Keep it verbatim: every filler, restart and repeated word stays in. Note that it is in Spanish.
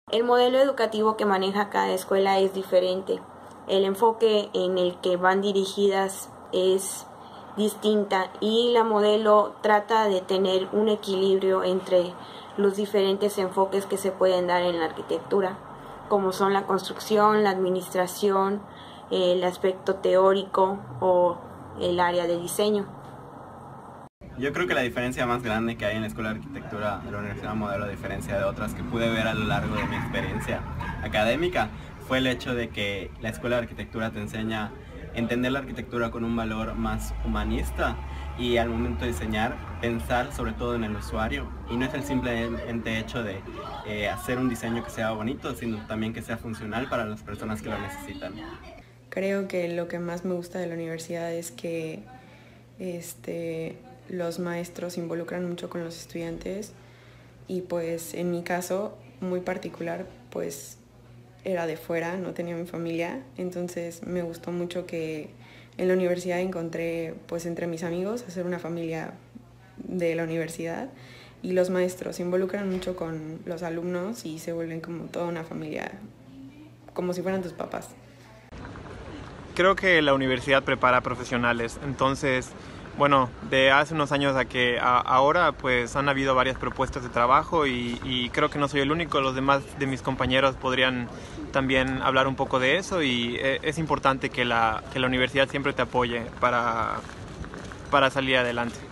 El modelo educativo que maneja cada escuela es diferente. El enfoque en el que van dirigidas es distinta y la modelo trata de tener un equilibrio entre los diferentes enfoques que se pueden dar en la arquitectura, como son la construcción, la administración, el aspecto teórico o el área de diseño. Yo creo que la diferencia más grande que hay en la Escuela de Arquitectura de la Universidad Modelo, a diferencia de otras que pude ver a lo largo de mi experiencia académica, fue el hecho de que la Escuela de Arquitectura te enseña a entender la arquitectura con un valor más humanista y al momento de diseñar, pensar sobre todo en el usuario. Y no es el simplemente hecho de eh, hacer un diseño que sea bonito, sino también que sea funcional para las personas que lo necesitan. Creo que lo que más me gusta de la universidad es que este, los maestros se involucran mucho con los estudiantes y pues en mi caso muy particular pues era de fuera, no tenía mi familia, entonces me gustó mucho que en la universidad encontré pues entre mis amigos hacer una familia de la universidad y los maestros se involucran mucho con los alumnos y se vuelven como toda una familia, como si fueran tus papás. Creo que la universidad prepara profesionales, entonces, bueno, de hace unos años a que a ahora pues han habido varias propuestas de trabajo y, y creo que no soy el único, los demás de mis compañeros podrían también hablar un poco de eso y es importante que la, que la universidad siempre te apoye para, para salir adelante.